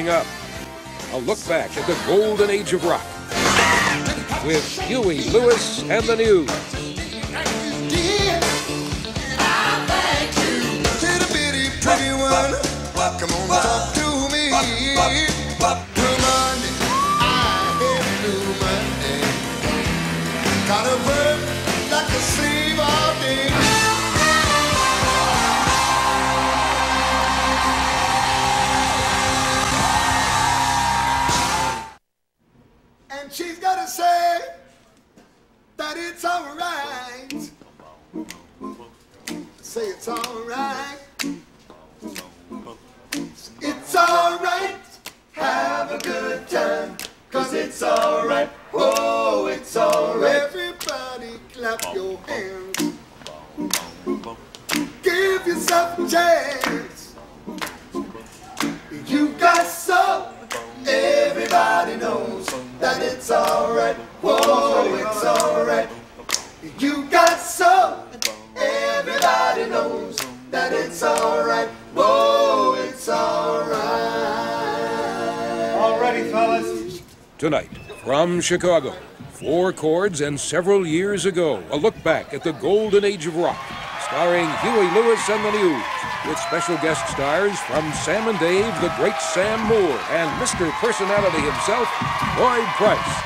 coming up. A look back at the golden age of rock with Huey Lewis and the News. Pretty one, come on, talk to me. Blue Monday, I hate Blue Monday. Gotta work like a slave all day. And she's gotta say that it's alright. Say it's alright. It's alright, have a good time, 'cause it's alright, whoa, it's alright. Everybody clap your hands, give yourself a chance. You got soul, everybody knows that it's alright, whoa, it's alright. You got soul, everybody knows that it's alright, whoa, it's alright. All ready, fellas? Tonight, from Chicago, 4 chords and several years ago, a look back at the golden age of rock, starring Huey Lewis and the News, with special guest stars from Sam and Dave, the great Sam Moore, and Mr. Personality himself, Lloyd Price.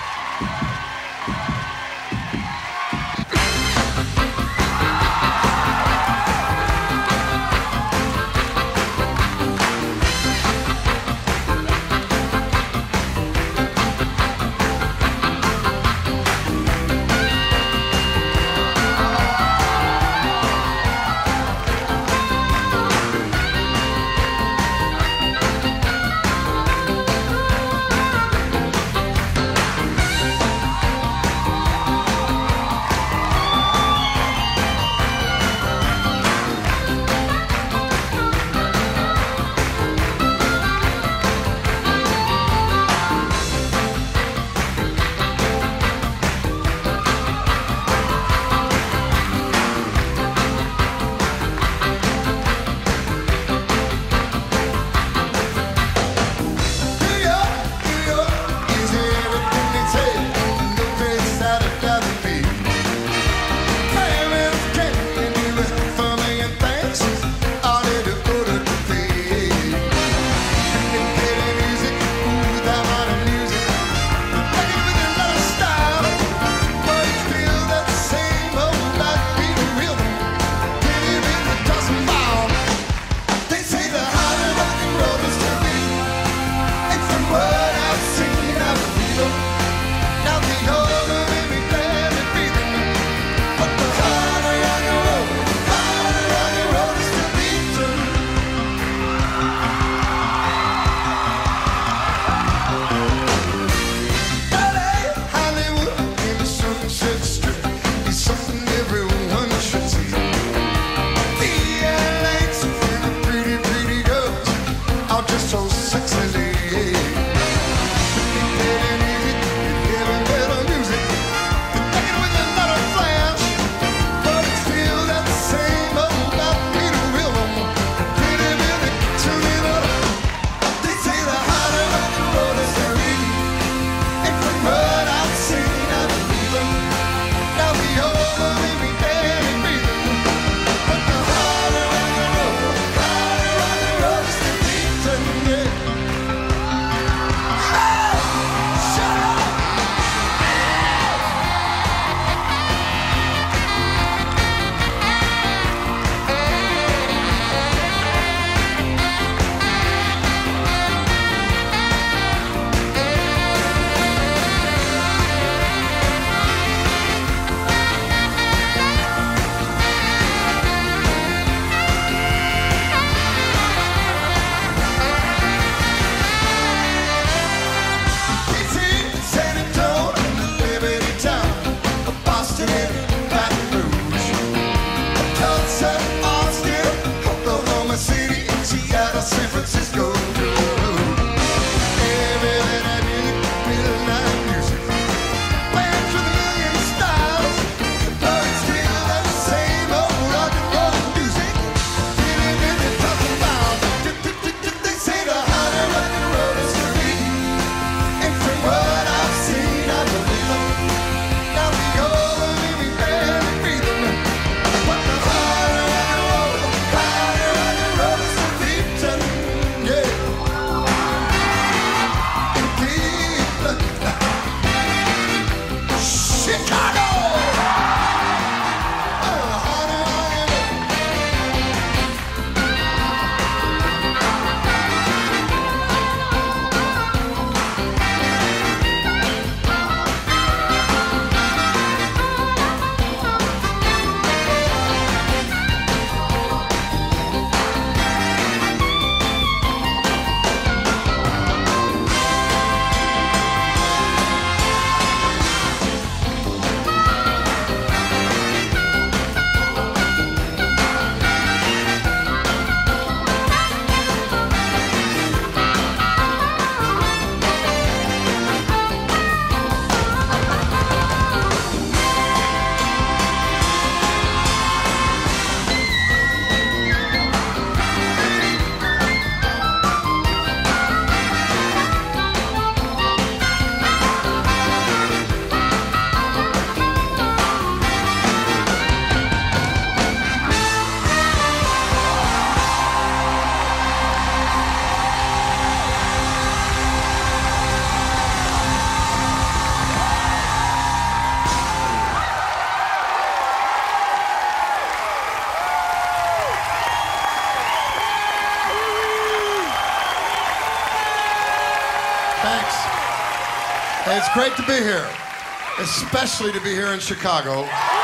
Thanks. Hey, it's great to be here, especially to be here in Chicago.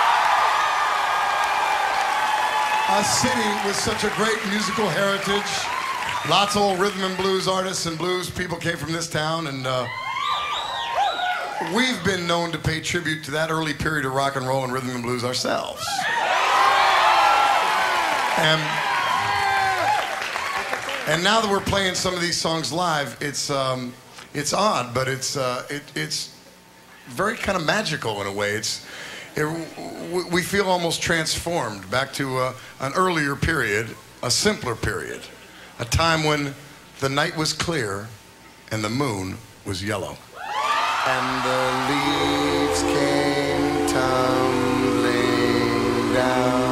A city with such a great musical heritage. Lots of old rhythm and blues artists and blues people came from this town, and we've been known to pay tribute to that early period of rock and roll and rhythm and blues ourselves. And now that we're playing some of these songs live, it's odd, but it's very kind of magical in a way. We feel almost transformed back to an earlier period, a simpler period, a time when the night was clear and the moon was yellow. And the leaves came tumbling down.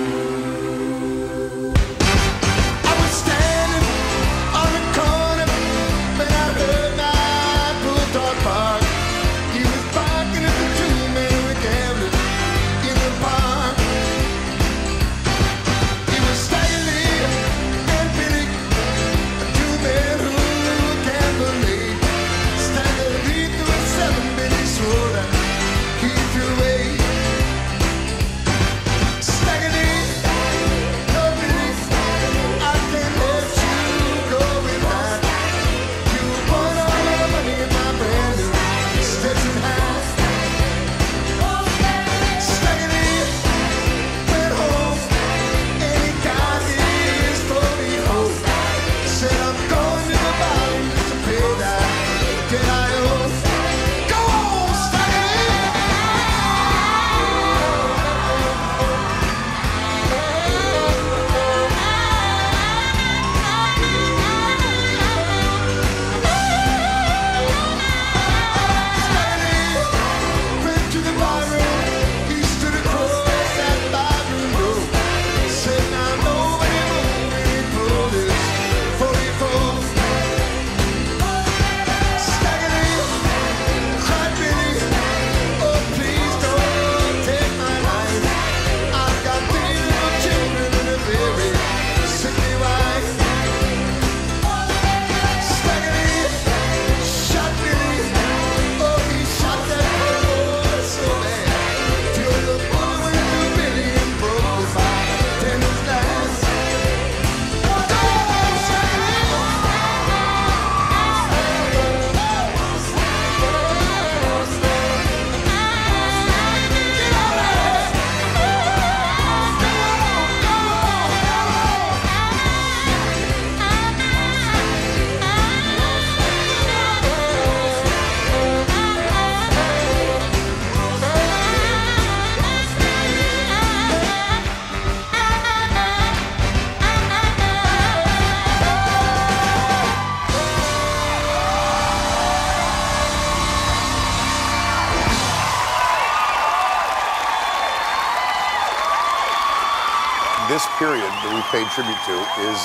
This period that we paid tribute to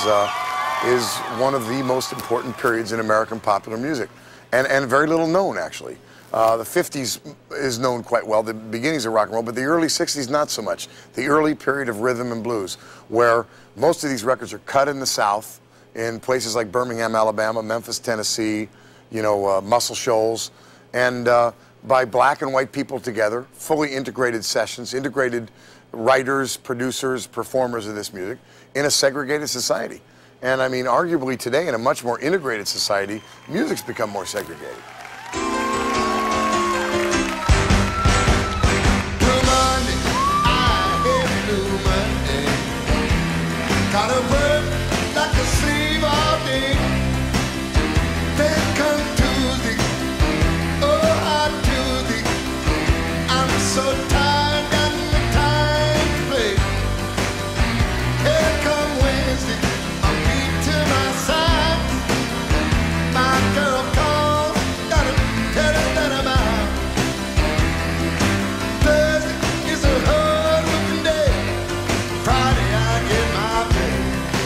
is one of the most important periods in American popular music, and very little known, actually. The 50s is known quite well, the beginnings of rock and roll, but the early 60s not so much. The early period of rhythm and blues, where most of these records are cut in the South, in places like Birmingham, Alabama, Memphis, Tennessee, Muscle Shoals, and by black and white people together, fully integrated sessions, integrated writers, producers, performers of this music in a segregated society. And I mean, arguably today, in a much more integrated society, music's become more segregated. Gotta work like a slave all day. Then come Tuesday, oh hot Tuesday. I'm so tired, got no time to play. Here come Wednesday, I'm beat to my side. My girl calls, gotta tell her that I'm out. Thursday is a hard working day. Friday I get my pay.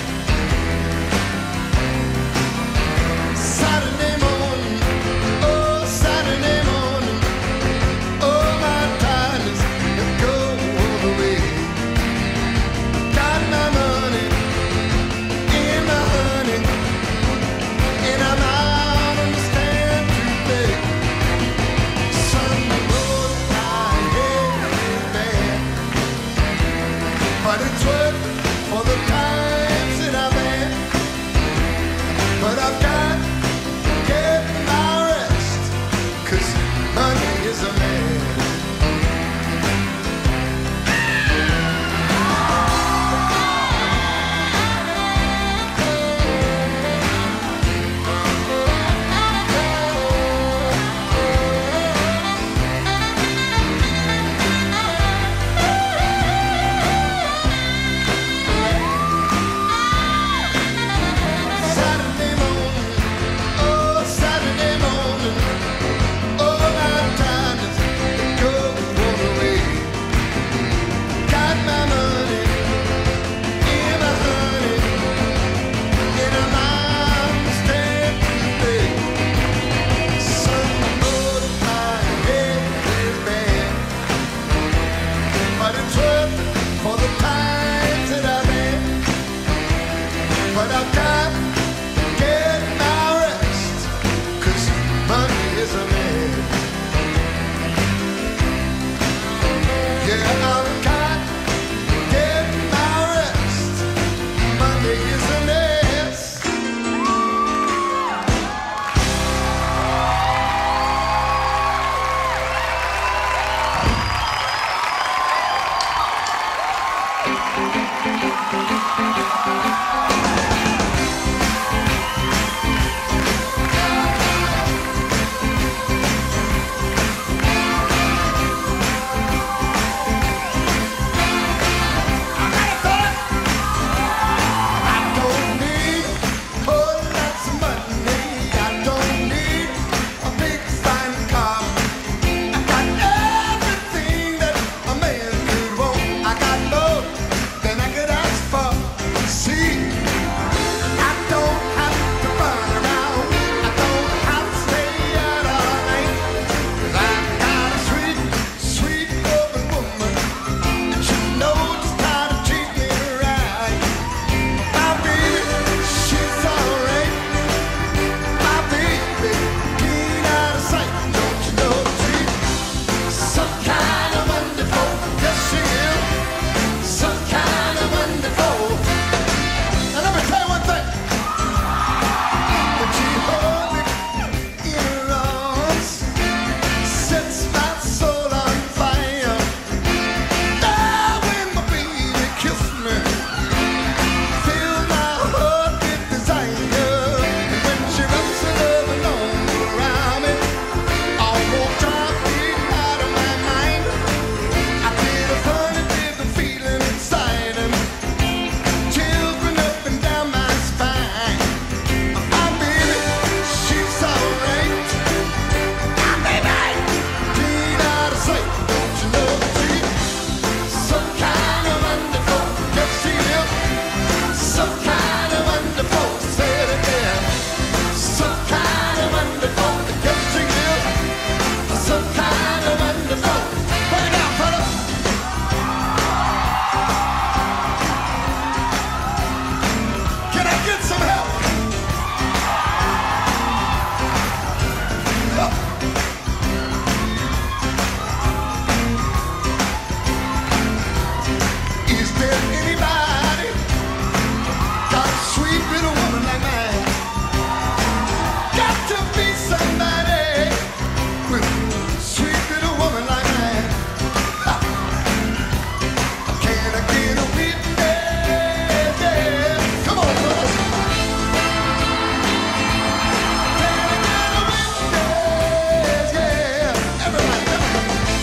wonderful. Yes, she is. So kind of wonderful. Bring it down, fellas. Can I get some help? Is there anybody got a sweet little woman like mine? Got to be somebody with a sweet little woman like mine. Ha. Can I get a witness? Come on, fellas. Can I get a witness? Yeah, everybody, come on.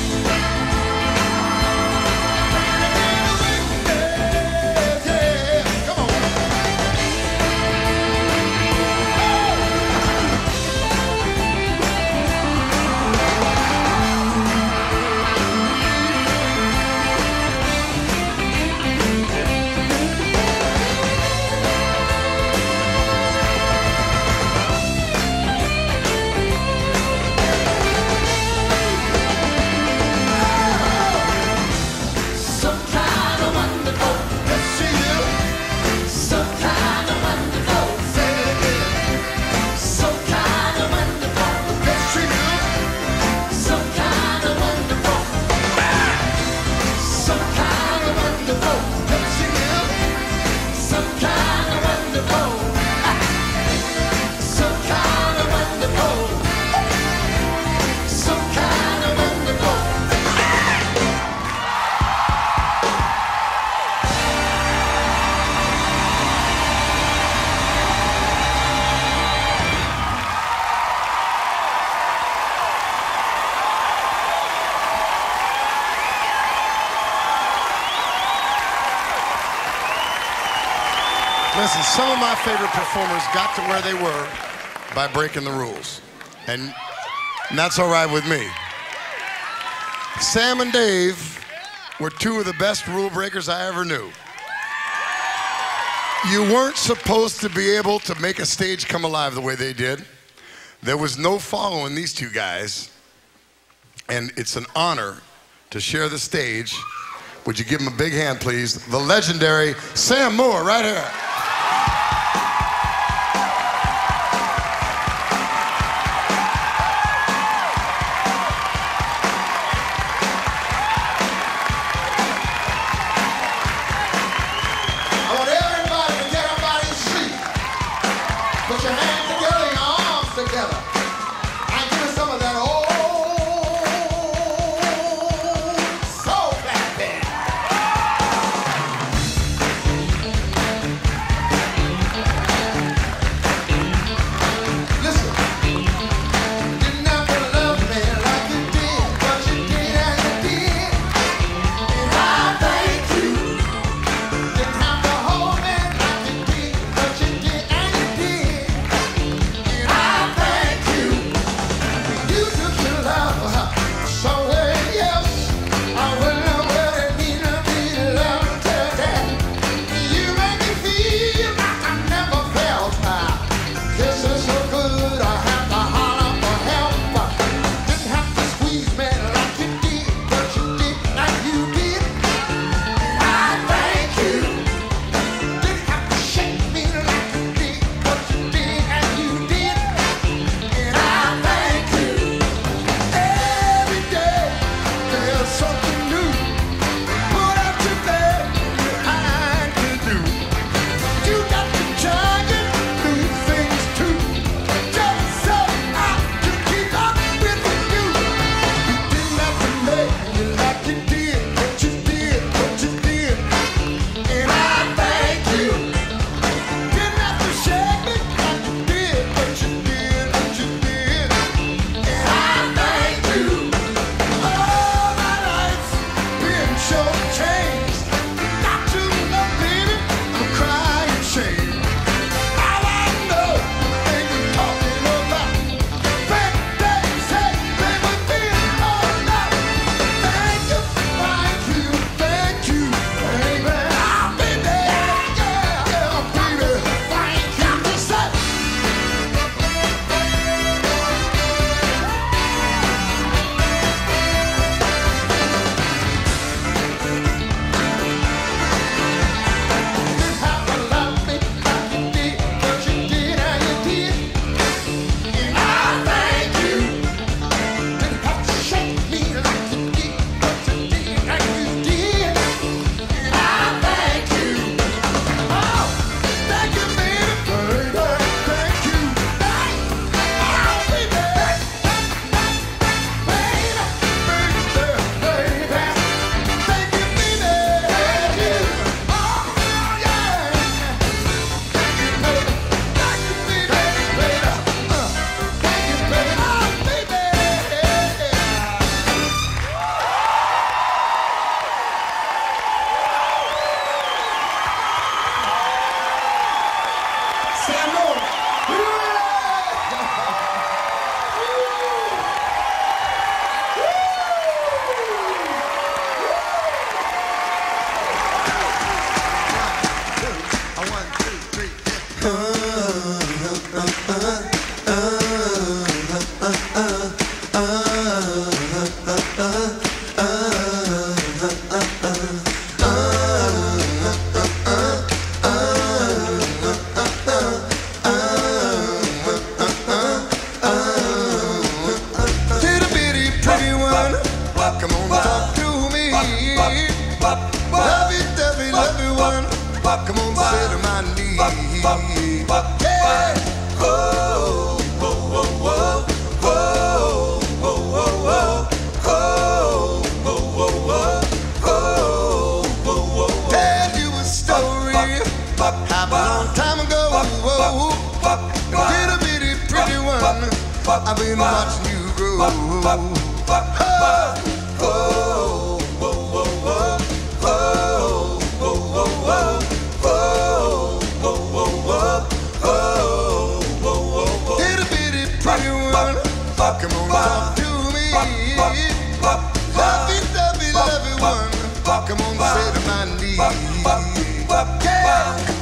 Some kind of wonderful. Yes, she is. Some kind of wonderful. Say it again. Some kind of wonderful. Yes, she is. Some kind of wonderful. Some kind of wonderful. Yes, she is. Some kind of wonderful. Some kind of wonderful. Some kind of wonderful. Listen, some of my favorite performers got to where they were by breaking the rules. And that's all right with me. Sam and Dave were two of the best rule breakers I ever knew. You weren't supposed to be able to make a stage come alive the way they did. There was no following these two guys. And it's an honor to share the stage. Would you give him a big hand, please? The legendary Sam Moore, right here. I want everybody to get up out of your seat. Put your hands together, your arms together. And give us some of that old soul clapping. been watching you grow. Little bitty pretty one, come on, talk to me. Lovey, lovey, lovey one, come on, sit on my knee. Yeah.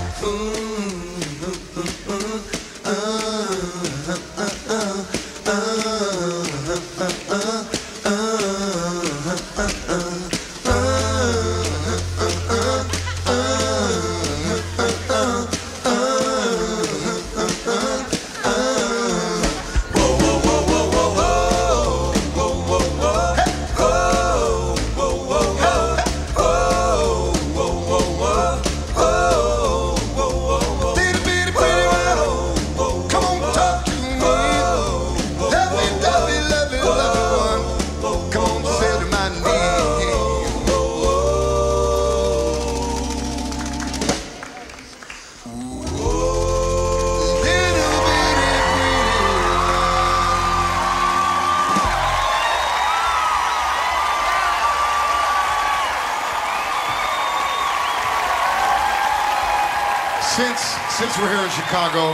Since we're here in Chicago,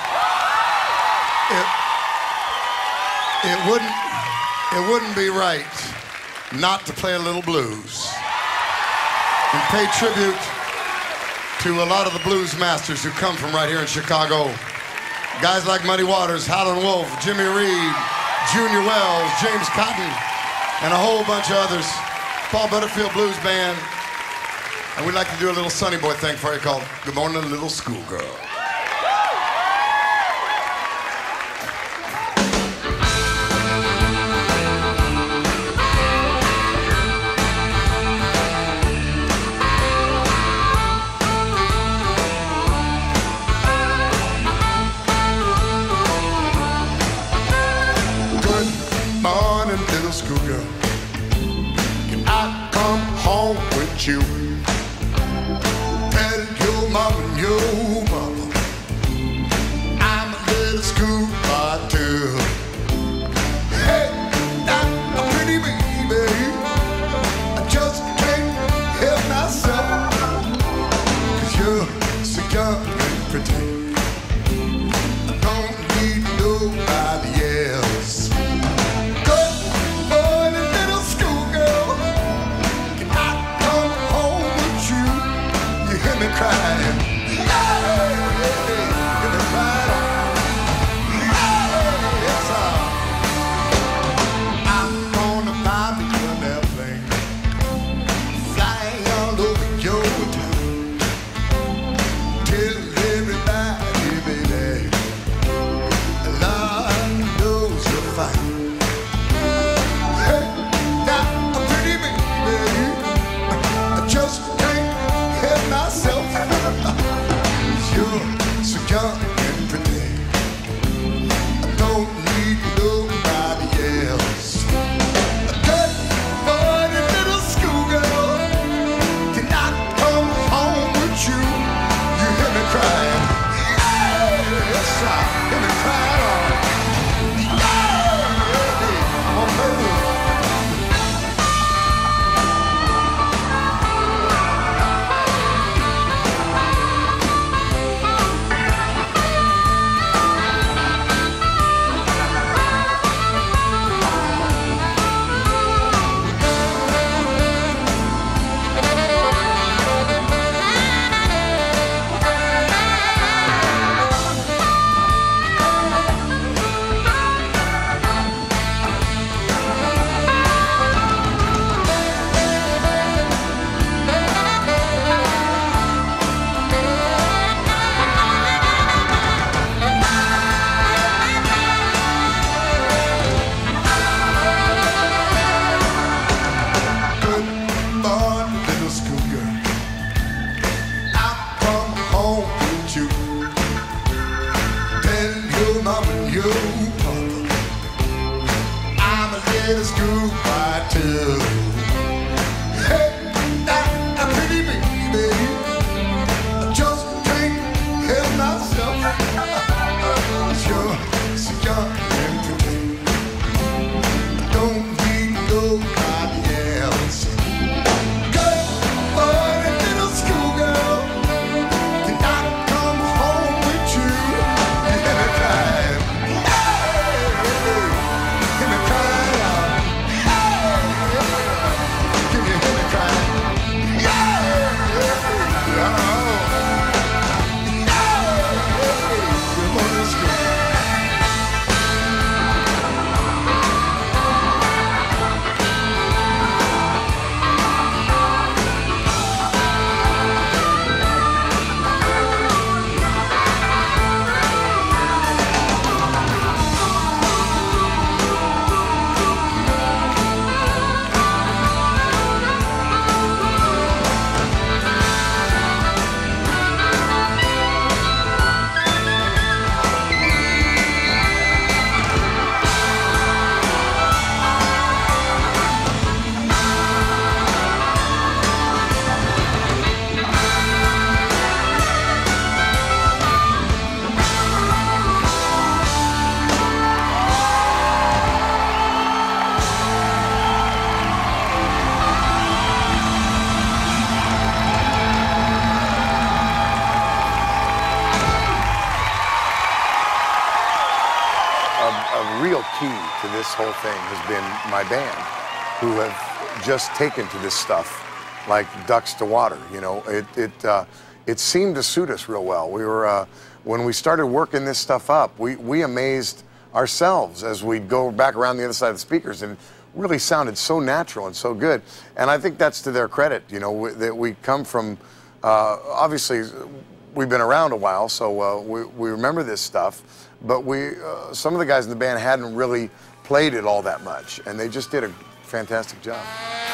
it wouldn't be right not to play a little blues and pay tribute to a lot of the blues masters who come from right here in Chicago. Guys like Muddy Waters, Howlin' Wolf, Jimmy Reed, Junior Wells, James Cotton, and a whole bunch of others. Paul Butterfield Blues Band. And we'd like to do a little Sonny Boy thing for you called Good Morning, Little Schoolgirl. Good morning, little schoolgirl. Can I come home with you? Tell your mom and your mama I'm a little schoolboy too. Hey, I'm a pretty baby, I just can't help myself. 'Cause you're so young and pretty, I don't need nobody else. Good morning, little schoolgirl. Can I come home with you? You hear me crying? Hear me crying? Yes, I'm gonna buy me an airplane, flying all over your town. Tell everybody, baby, Lord knows you're fine. Hey, now I'm pretty baby, I just can't help myself. You're so young and pretty, I don't need nobody else. Good morning, little schoolgirl. Can I come home with you? You hear me crying? Yes, I hear me crying. I'm on baby. Good morning, little schoolgirl. I come home with you. Tell your mom and your papa I'm a little schoolboy too. Hey, I'm a pretty baby, I just can't help myself. You're so young and pretty, this whole thing has been my band, who have just taken to this stuff like ducks to water. You know, it seemed to suit us real well. We were when we started working this stuff up, we amazed ourselves as we'd go back around the other side of the speakers, and really sounded so natural and so good. And I think that's to their credit. You know, that we come from obviously we've been around a while, so we remember this stuff. But some of the guys in the band hadn't really played it all that much, and they just did a fantastic job.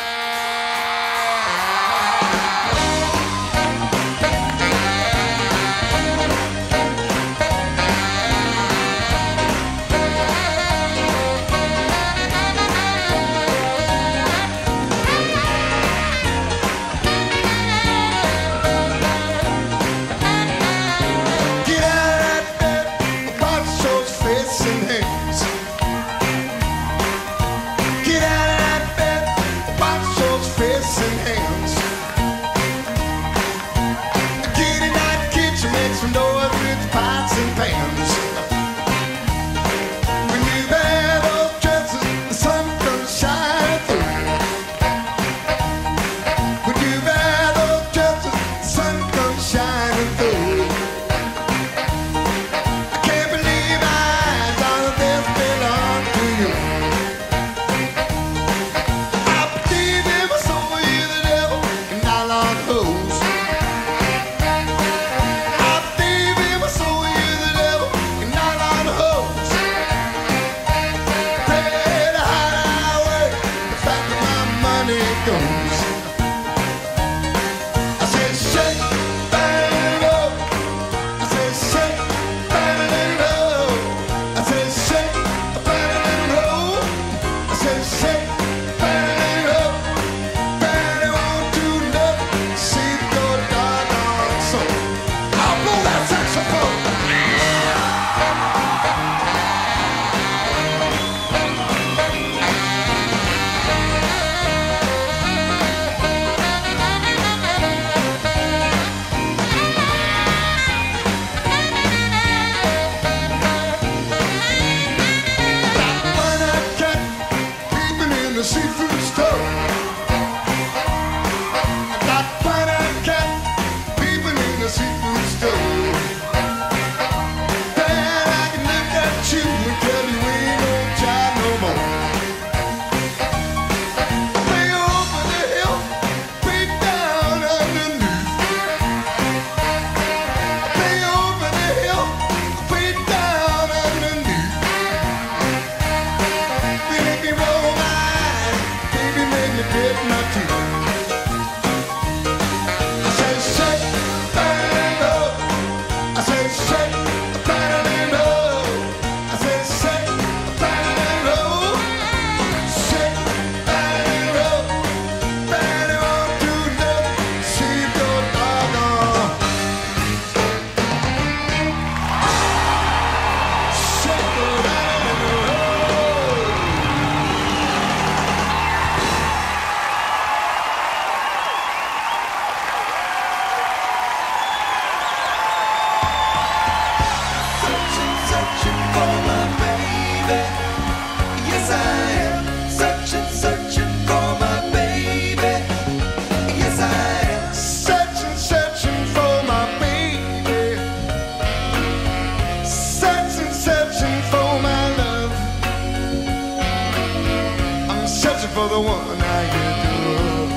For the one I adore.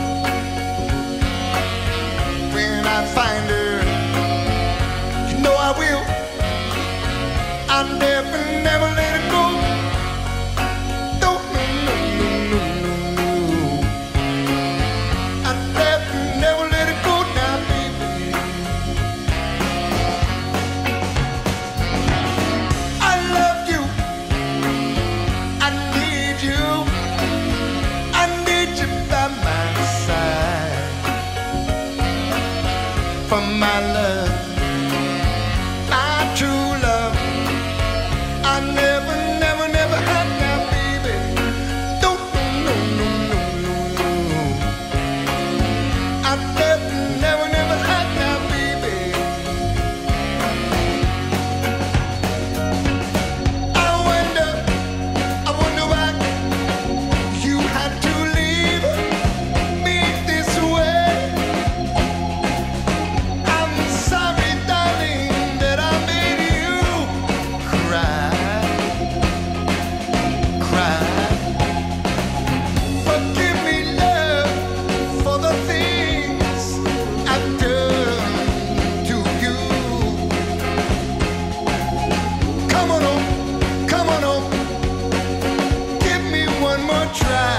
When I find her, you know I will. I'll never let it go. No, no, no, no, no, no. I'll never let it go now, baby. I love you. I need you. I need you by cry. Forgive me, love, for the things I've done to you. Come on home, come on home. Give me one more try.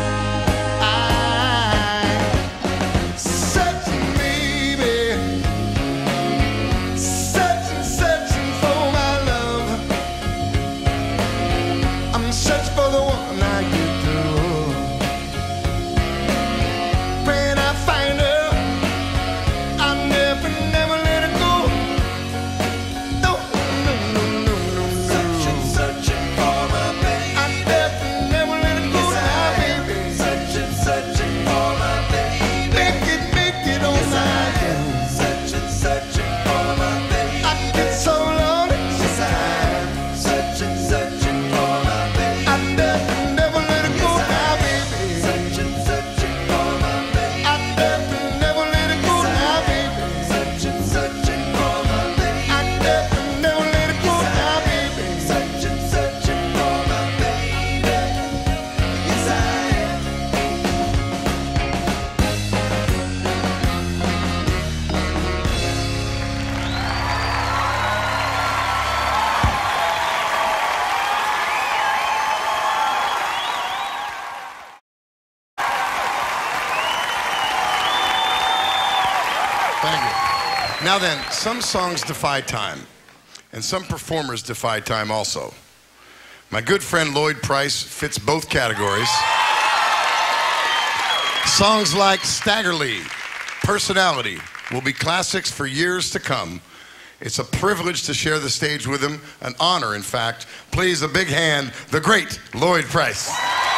Now then, some songs defy time, and some performers defy time also. My good friend Lloyd Price fits both categories. Songs like Stagger Lee, Personality, will be classics for years to come. It's a privilege to share the stage with him, an honor, in fact. Please, a big hand, the great Lloyd Price.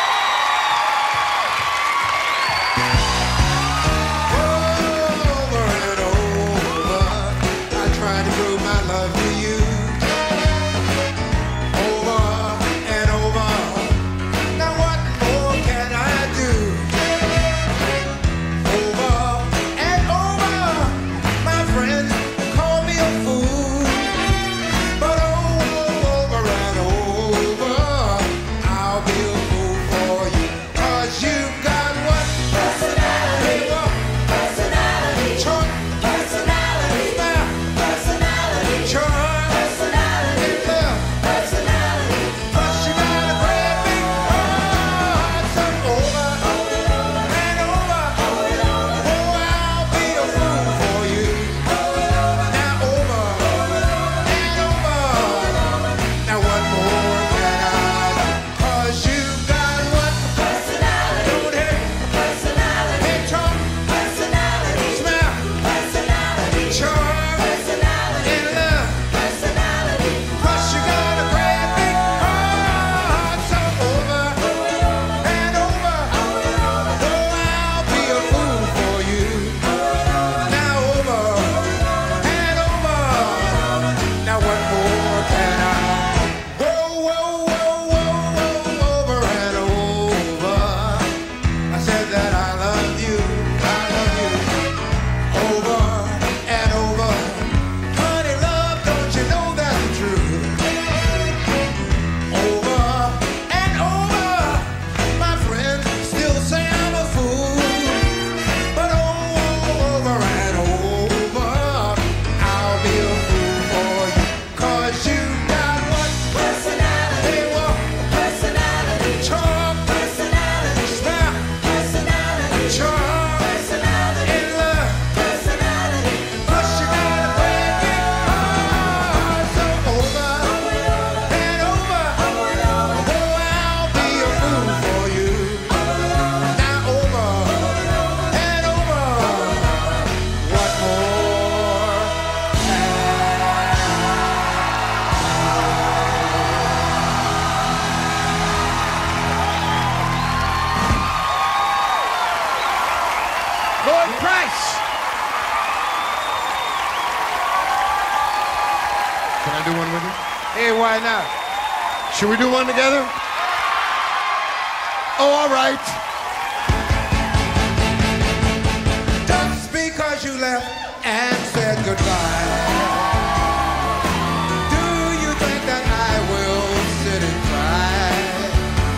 Can I do one with you? Hey, why not? Should we do one together? Oh, all right. Just because you left and said goodbye, do you think that I will sit and cry?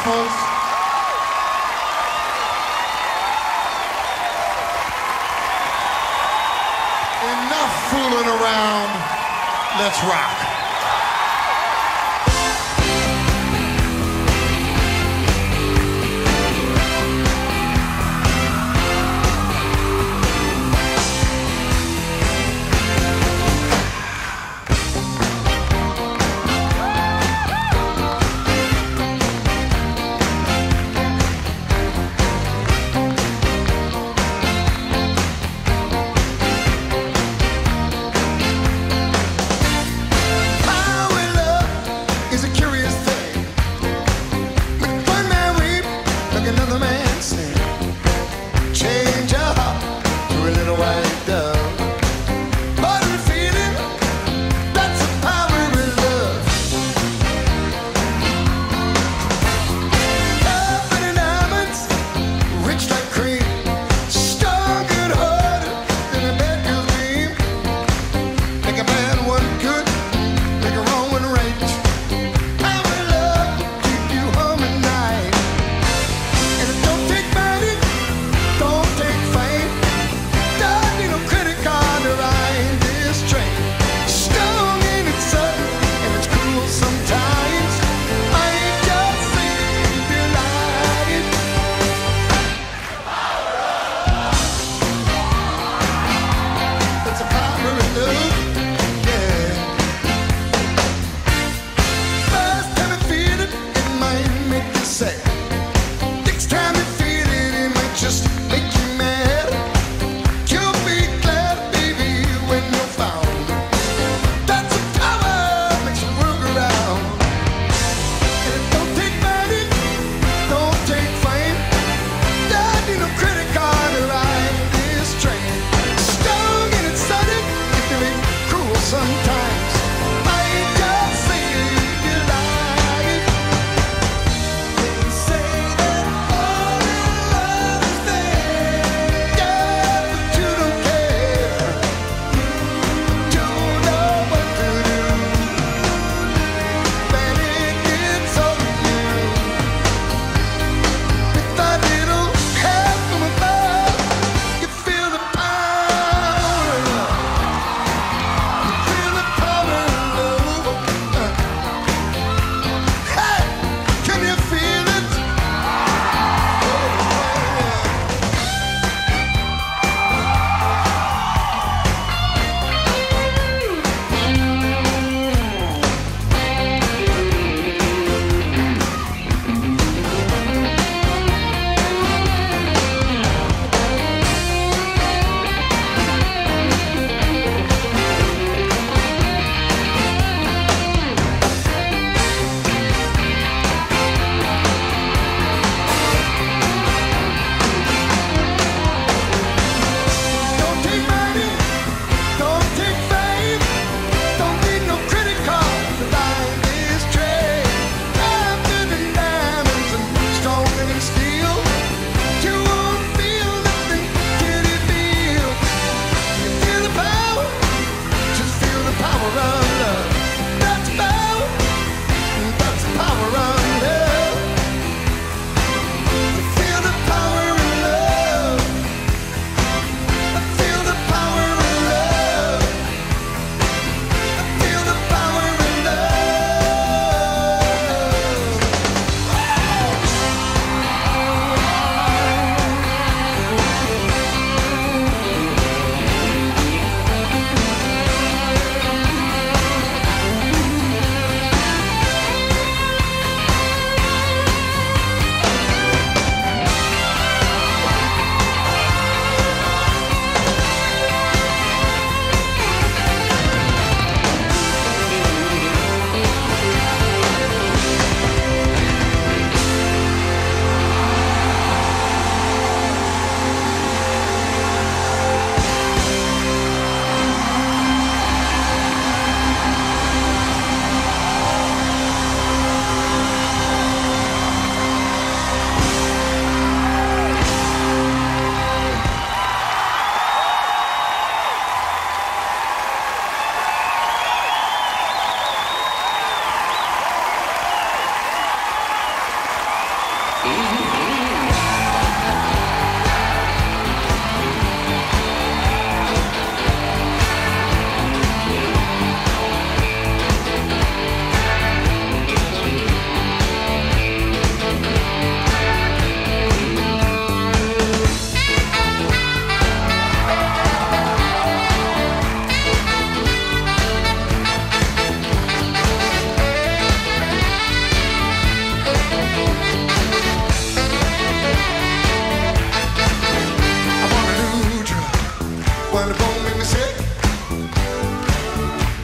folks. Enough fooling around. Let's rock.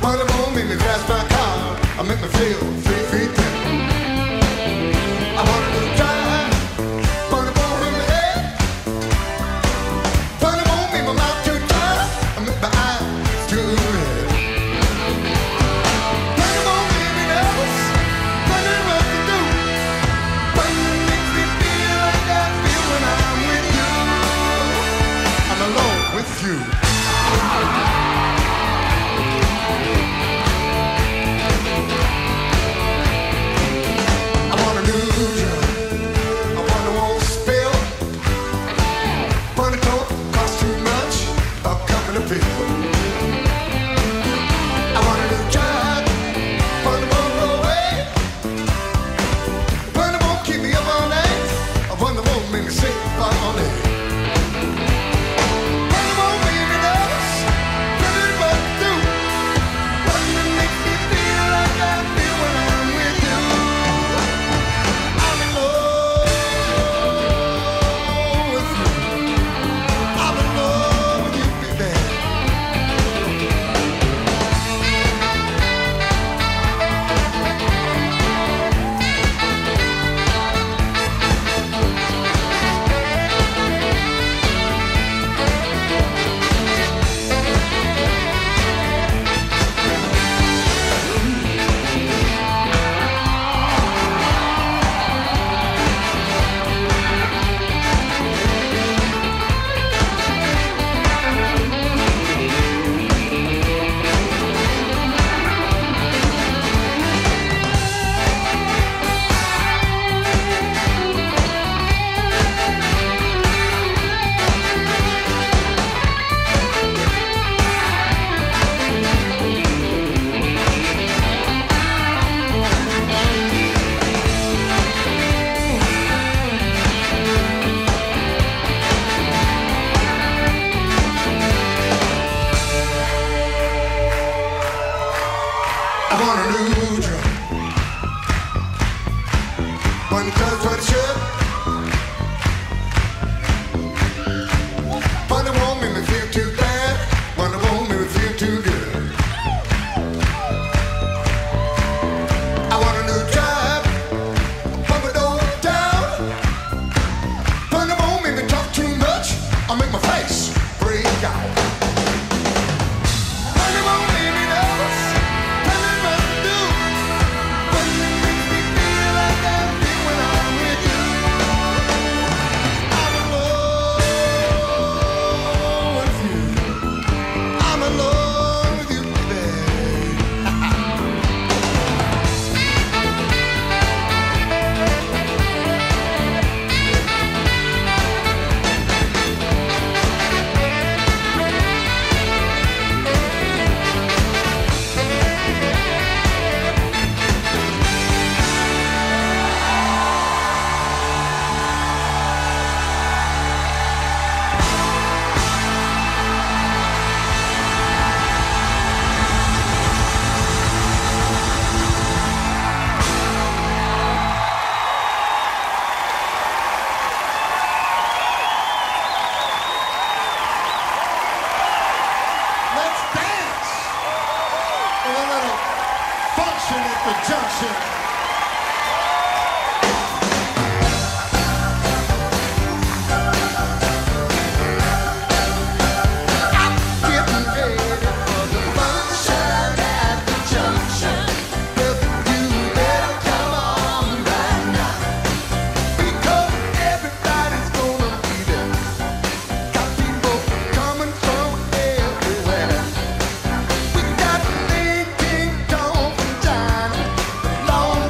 When the moon make me crash my car, I make me feel 3 feet thin. I wanna do drive, when the moon make me head. When the moon make my mouth too dry, I make my eyes too red. When the moon make me nervous, wondering what to do. When it makes me feel like I feel when I'm with you. I'm alone with you. Long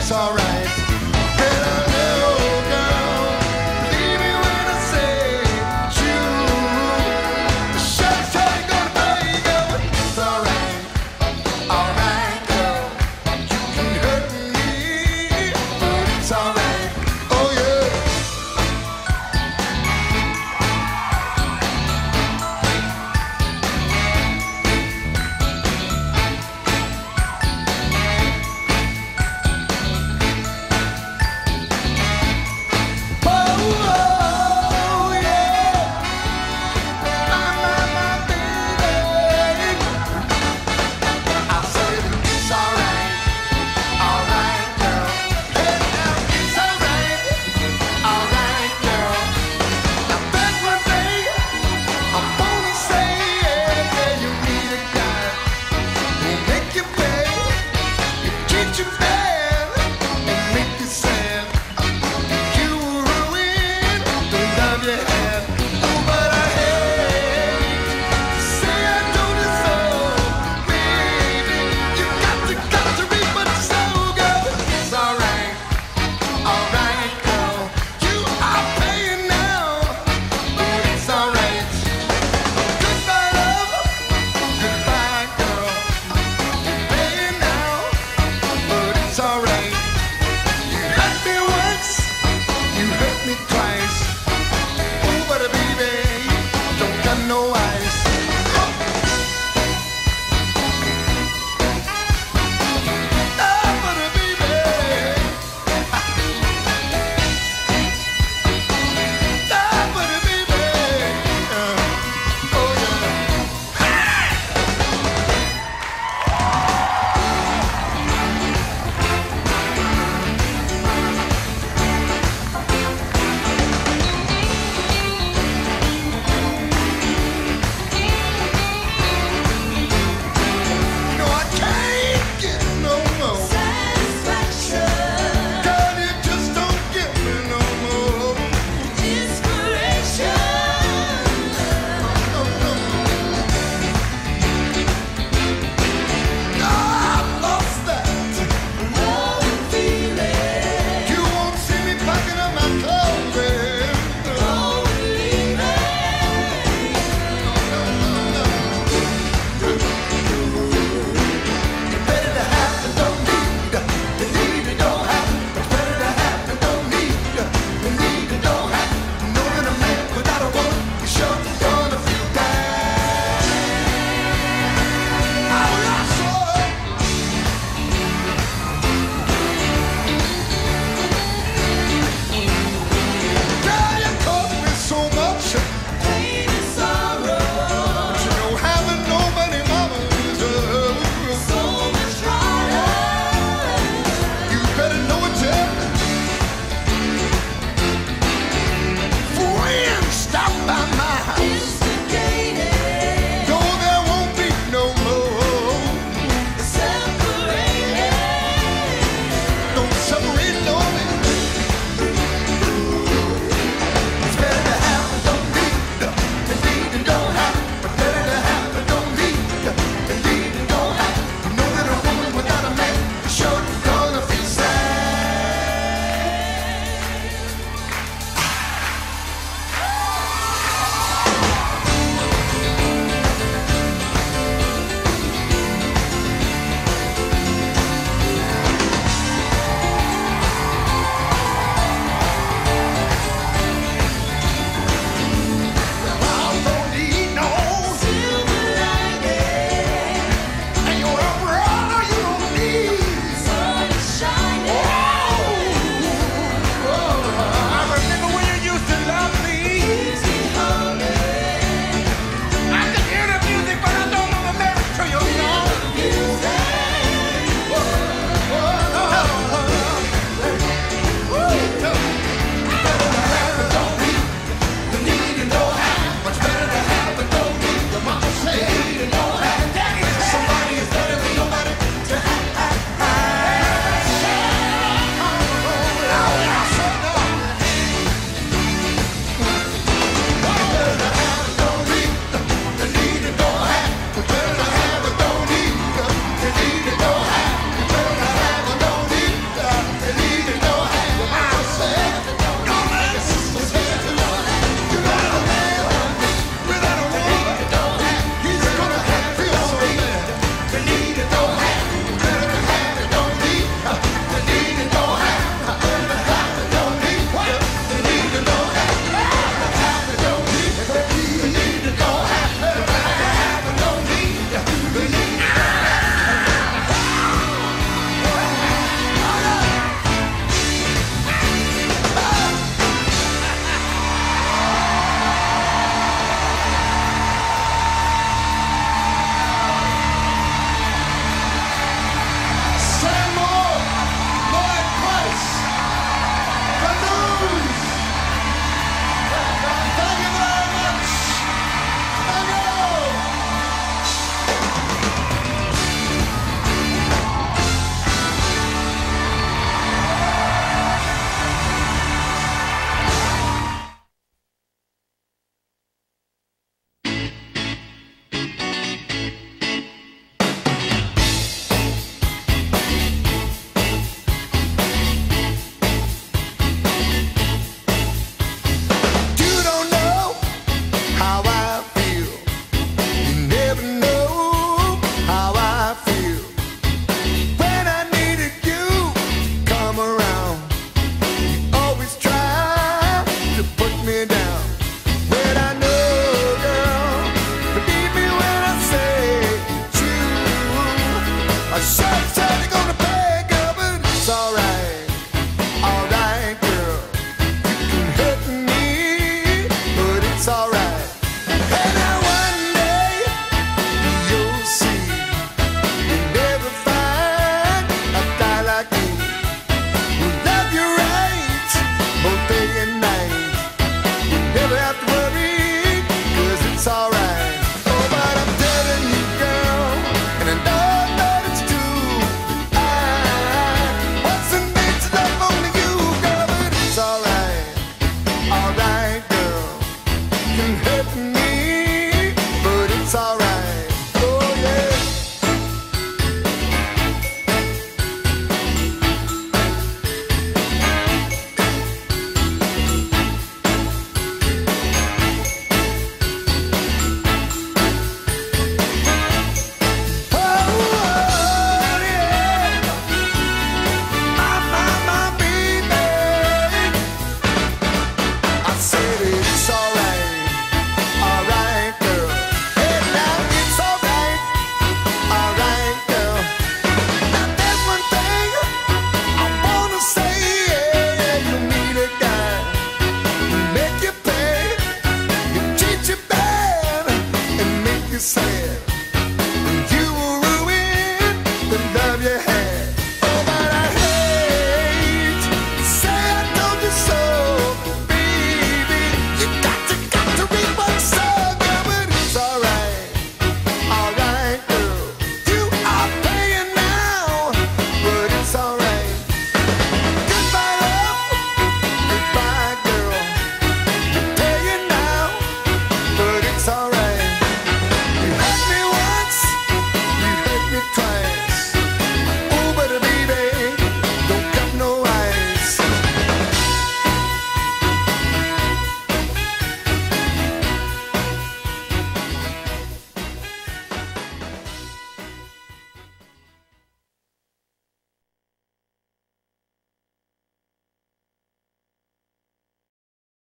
it's alright.